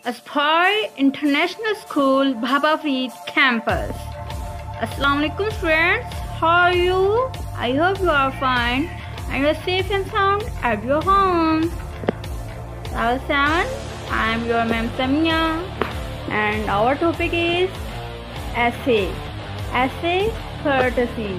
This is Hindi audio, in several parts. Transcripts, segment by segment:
Aspire International School, Baba Feed Campus. Assalamu alaikum friends, how are you? I hope you are fine and you are safe and sound at your home. Level 7, I am your ma'am Samia and our topic is essay. Essay courtesy.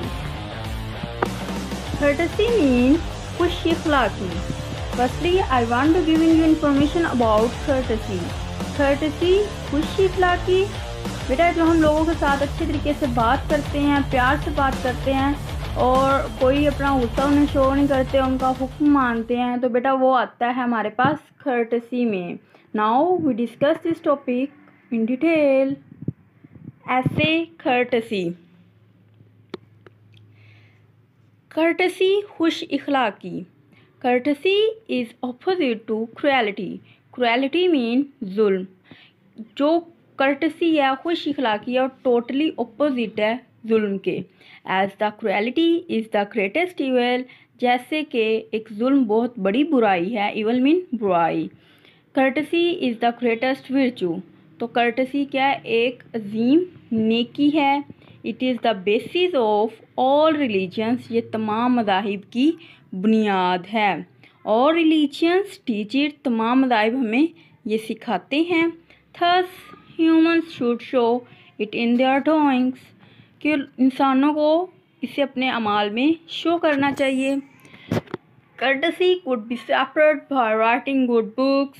Courtesy means खुश इखलाकी. Firstly, I want to giving you information about courtesy. Courtesy खुश इखलाकी. बेटा जो हम लोगों के साथ अच्छे तरीके से बात करते हैं, प्यार से बात करते हैं और कोई अपना गुस्सा उन्हें शो नहीं करते, उनका हुक्म मानते हैं, तो बेटा वो आता है हमारे पास courtesy में. Now we discuss this topic in detail. Essay courtesy. Courtesy खुश इखलाकी. Courtesy is opposite to cruelty. Cruelty means जुल्म. जो courtesy है खुश इखलाकी है और totally opposite है जुल्म के. As the cruelty is the greatest evil. जैसे कि एक जुल्म बहुत बड़ी बुराई है. Evil mean बुराई. Courtesy is the greatest virtue. तो courtesy क्या है? एक अजीम नेकी है. It is the basis of all religions. ये तमाम मज़ाहिब की बुनियाद है. और religions teach it. तमाम मज़ाहिब हमें ये सिखाते हैं. Thus humans should show it in their doings. कि इंसानों को इसे अपने अमाल में शो करना चाहिए. Courtesy could be separate by writing good books.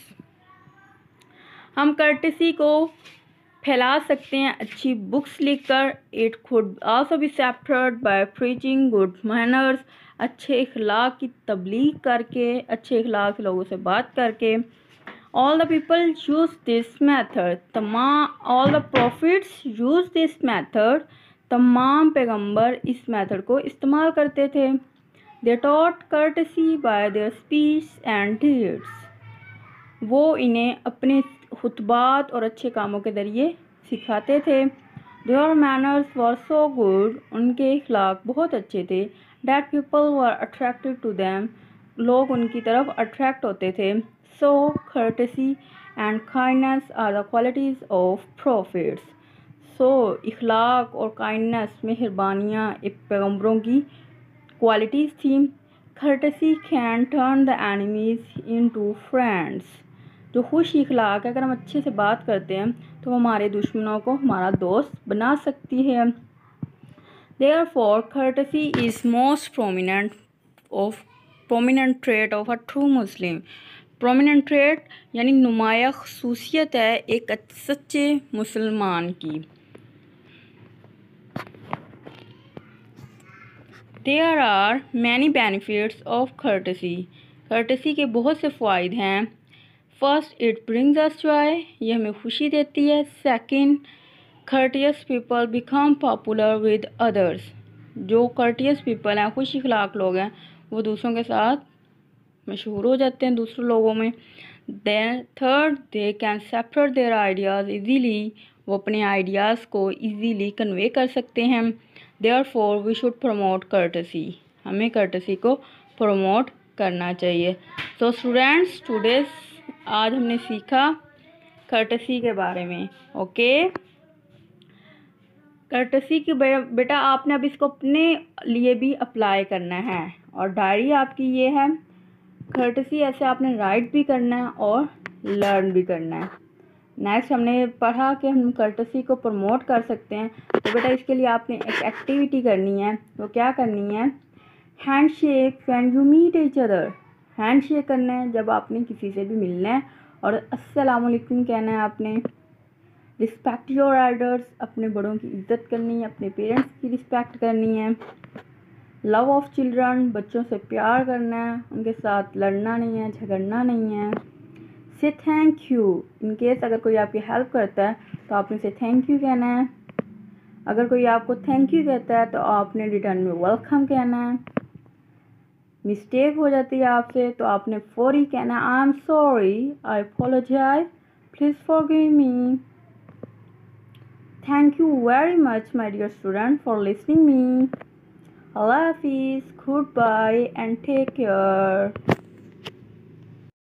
हम courtesy को फैला सकते हैं अच्छी बुक्स लिखकर. It could also be separate by preaching good manners. अच्छे इखलाक की तबलीग करके, अच्छे इखलाक से लोगों से बात करके. All the people use this method. All the prophets use this method. तमाम पैगंबर इस मेथड को इस्तेमाल करते थे. They taught courtesy by their speech and deeds. वो इन्हें अपने खुतबात और अच्छे कामों के ज़रिए सिखाते थे. Their manners were so good. उनके इखलाक बहुत अच्छे थे. That people were attracted to them. लोग उनकी तरफ अट्रैक्ट होते थे. So courtesy and kindness are the qualities of prophets. So इखलाक और kindness मेहरबानियाँ एक पैगंबरों की क्वालिटीज़ थी. Courtesy can turn the enemies into friends. जो खुश इखलाक है, अगर हम अच्छे से बात करते हैं तो हमारे दुश्मनों को हमारा दोस्त बना सकती है. Therefore, courtesy is most prominent trait of a true Muslim. Prominent trait यानी नुमाया ख़ुसूसियत है एक सच्चे मुसलमान की. There are many benefits of courtesy. Courtesy के बहुत से फ़ायदे हैं. First, it brings us joy. ये हमें खुशी देती है. Second, courteous people become popular with others. जो courteous people हैं, खुश इखलाक लोग हैं, वो दूसरों के साथ मशहूर हो जाते हैं दूसरों लोगों में. Then third, they can separate their ideas easily. वो अपने ideas को easily convey कर सकते हैं. Therefore, we should promote courtesy. हमें courtesy को promote करना चाहिए. So students, आज हमने सीखा courtesy के बारे में. ओके, courtesy की बेटा आपने अब इसको अपने लिए भी अप्लाई करना है और डायरी आपकी ये है. courtesy ऐसे आपने राइट भी करना है और लर्न भी करना है. नेक्स्ट हमने पढ़ा कि हम courtesy को प्रमोट कर सकते हैं. तो बेटा इसके लिए आपने एक एक्टिविटी करनी है. वो क्या करनी है? Hand shake when you meet each other. Hand shake करना है जब आपने किसी से भी मिलना है और अस्सलामु अलैकुम कहना है आपने. Respect your elders. अपने बड़ों की इज्जत करनी है, अपने पेरेंट्स की रिस्पेक्ट करनी है. Love of children. बच्चों से प्यार करना है, उनके साथ लड़ना नहीं है, झगड़ना नहीं है. से थैंक यू. इन केस अगर कोई आपकी हेल्प करता है तो आपने से थैंक यू कहना है. अगर कोई आपको थैंक यू कहता है तो आपने रिटर्न में वेलकम कहना है. मिस्टेक हो जाती है आपसे तो आपने फौरी कहना है I am sorry, I apologize, please forgive me. Thank you very much my dear student for listening me. Allah Hafiz, goodbye and take care.